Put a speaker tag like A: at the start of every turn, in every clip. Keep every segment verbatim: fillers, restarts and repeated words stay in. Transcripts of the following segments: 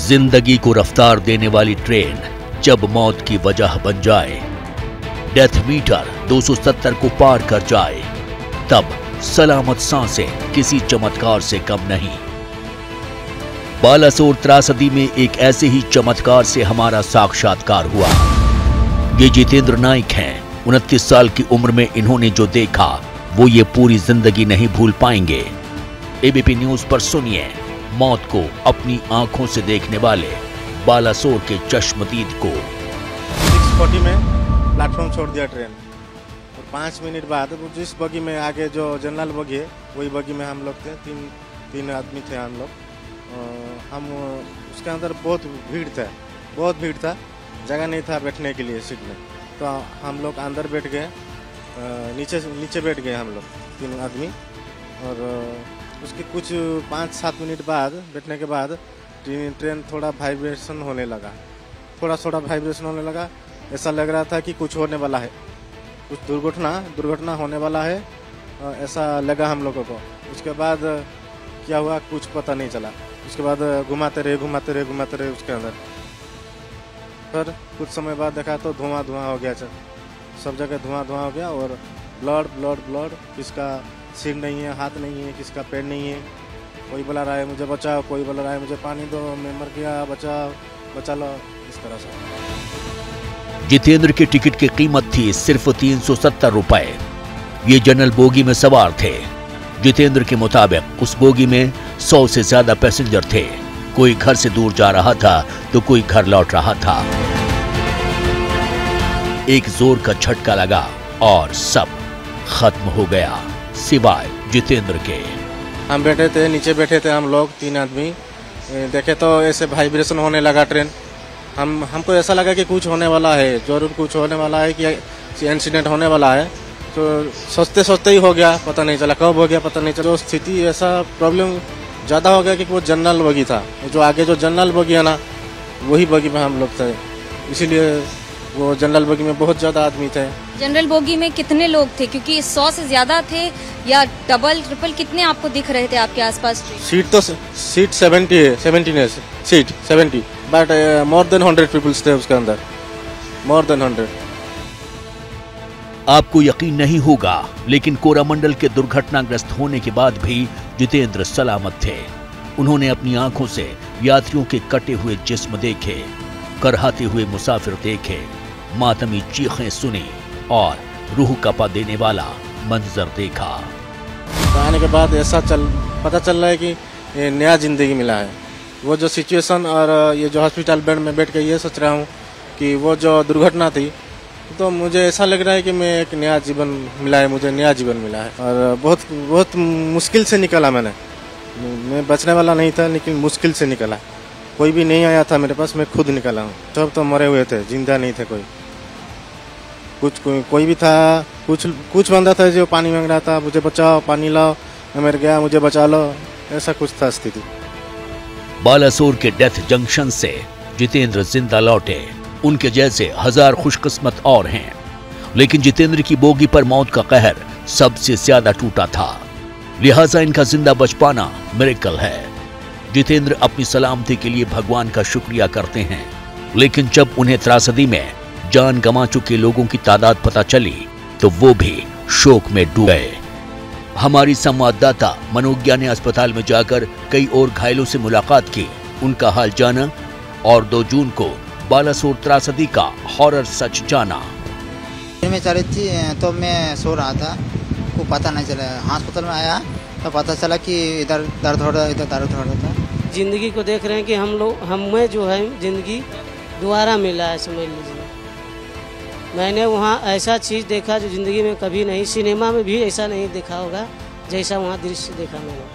A: जिंदगी को रफ्तार देने वाली ट्रेन जब मौत की वजह बन जाए, डेथ मीटर दो सौ सत्तर को पार कर जाए, तब सलामत सांसें किसी चमत्कार से कम नहीं। बालासोर त्रासदी में एक ऐसे ही चमत्कार से हमारा साक्षात्कार हुआ। ये जितेंद्र नाइक हैं। उनतीस साल की उम्र में इन्होंने जो देखा वो ये पूरी जिंदगी नहीं भूल पाएंगे। एबीपी न्यूज पर सुनिए मौत को अपनी आंखों से देखने वाले बालासोर के चश्मदीद को।
B: छह चालीस में प्लेटफॉर्म छोड़ दिया ट्रेन और पाँच मिनट बाद जिस बगी में आगे जो जनरल बगी है वही बगी में हम लोग थे। तीन तीन आदमी थे हम लोग। हम उसके अंदर बहुत भीड़ था बहुत भीड़ था जगह नहीं था बैठने के लिए सीट में। तो हम लोग अंदर बैठ गए, नीचे नीचे बैठ गए हम लोग तीन आदमी। और उसके कुछ पाँच सात मिनट बाद बैठने के बाद ट्रेन थोड़ा वाइब्रेशन होने लगा थोड़ा थोड़ा वाइब्रेशन होने लगा। ऐसा लग रहा था कि कुछ होने वाला है, कुछ दुर्घटना दुर्घटना होने वाला है, ऐसा लगा हम लोगों को। उसके बाद क्या हुआ कुछ पता नहीं चला। उसके बाद घुमाते रहे घुमाते रहे घुमाते रहे उसके अंदर। फिर कुछ समय बाद देखा तो धुआं धुआं हो गया, सब जगह धुआं धुआं हो गया। और ब्लड ब्लड ब्लड, किसका सिर नहीं है, हाथ नहीं है, किसका पैर नहीं है। कोई बुला रहा है मुझे बचाओ, कोई बुला रहा है मुझे पानी दो, मैं मर गया, बचाओ बचा लो, इस तरह से।
A: जितेंद्र की टिकट की कीमत थी सिर्फ तीन सौ सत्तर रुपए। ये जनरल बोगी में सवार थे। जितेंद्र के मुताबिक उस बोगी में सौ से ज्यादा पैसेंजर थे। कोई घर से दूर जा रहा था तो कोई घर लौट रहा था। एक जोर का झटका लगा और सब खत्म हो गया सिवाय जितेंद्र के।
B: हम बैठे थे, नीचे बैठे थे हम लोग तीन आदमी। देखे तो ऐसे वाइब्रेशन होने लगा ट्रेन। हम हमको ऐसा लगा कि कुछ होने वाला है, जरूर कुछ होने वाला है, कि इंसिडेंट होने वाला है। तो सोचते सोचते ही हो गया, पता नहीं चला कब हो गया, पता नहीं चला। स्थिति ऐसा प्रॉब्लम ज़्यादा हो गया कि वो जनरल बगी था। जो आगे जो जनरल बगी है ना वही बगी में हम लोग थे, इसीलिए वो जनरल बोगी में बहुत ज्यादा आदमी थे।
C: जनरल बोगी में कितने लोग थे, क्योंकि सौ से ज्यादा थे या डबल ट्रिपल, कितने आपको दिख रहे थे आपके आसपास?
B: सीट तो सीट सेवेंटी है, सेवेंटी है seat seventy, but more than hundred peoples थे उसके अंदर, मोर देन हंड्रेड।
A: आपको यकीन नहीं होगा, लेकिन कोरामंडल के दुर्घटनाग्रस्त होने के बाद भी जितेंद्र सलामत थे। उन्होंने अपनी आंखों से यात्रियों के कटे हुए जिस्म देखे, करहाते हुए मुसाफिर देखे, मातमी चीखें सुनी और रूह कपा देने वाला मंजर देखा।
B: आने के बाद ऐसा चल पता चल रहा है कि ये नया जिंदगी मिला है। वो जो सिचुएशन और ये जो हॉस्पिटल बेड में बैठ के ये सोच रहा हूँ कि वो जो दुर्घटना थी, तो मुझे ऐसा लग रहा है कि मैं एक नया जीवन मिला है, मुझे नया जीवन मिला है। और बहुत बहुत मुश्किल से निकला मैंने, मैं बचने वाला नहीं था, लेकिन मुश्किल से निकला। कोई भी नहीं आया था मेरे पास, मैं खुद निकला हूँ। सब तो मरे हुए थे, जिंदा नहीं थे कोई। कुछ कोई, कोई भी था, कुछ कुछ बंदा था जो पानी मांग रहा था, मुझे बचाओ, पानी लाओ, मैं मर गया, मुझे बचा लो, ऐसा कुछ था स्थिति।
A: बालासोर के डेथ जंक्शन से जितेंद्र जिंदा लौटे। उनके जैसे हजार खुशकिस्मत और हैं, लेकिन जितेंद्र की बोगी पर मौत का कहर सबसे ज्यादा टूटा था। लिहाजा इनका जिंदा बच पाना मिरेकल है। जितेंद्र अपनी सलामती के लिए भगवान का शुक्रिया करते हैं, लेकिन जब उन्हें त्रासदी में जान गंवा चुके लोगों की तादाद पता चली तो वो भी शोक में डूब गए। हमारी संवाददाता मनोज्ञा ने अस्पताल में जाकर कई और घायलों से मुलाकात की, उनका हाल जाना और दो जून को बालासोर त्रासदी का हॉरर सच जाना।
D: मैं चली थी तो मैं सो रहा था, को पता नहीं चला। अस्पताल में आया तो पता चला कि इधर दर्द हो रहा, इधर दर्द हो रहा था।
E: जिंदगी को देख रहे हैं कि हम लोग हमें जो है जिंदगी दोबारा मिला है, समझ लीजिए। मैंने वहाँ ऐसा चीज़ देखा जो जिंदगी में कभी नहीं, सिनेमा में भी ऐसा नहीं देखा होगा जैसा वहाँ दृश्य देखा मैंने।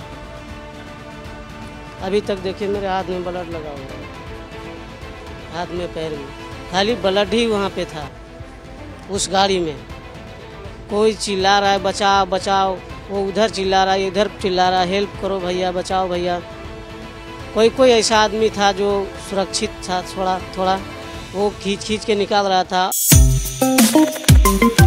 E: अभी तक देखिए मेरे हाथ में ब्लड लगा हुआ है, हाथ में पैर में, खाली ब्लड ही वहाँ पे था। उस गाड़ी में कोई चिल्ला रहा है बचाओ बचाओ, वो उधर चिल्ला रहा है, इधर चिल्ला रहा है हेल्प करो भैया, बचाओ भैया। कोई कोई ऐसा आदमी था जो सुरक्षित था, थोड़ा थोड़ा वो खींच खींच के निकाल रहा था।